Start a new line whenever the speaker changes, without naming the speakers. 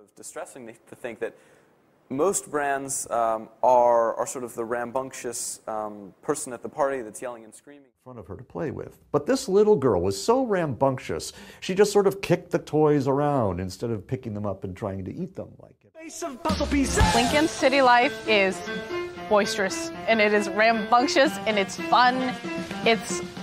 Distressing to think that most brands are sort of the rambunctious person at the party that's yelling and screaming
in front of her to play with. But this little girl was so rambunctious, she just sort of kicked the toys around instead of picking them up and trying to eat them like it.
Lincoln city life is boisterous, and it is rambunctious, and it's fun. It's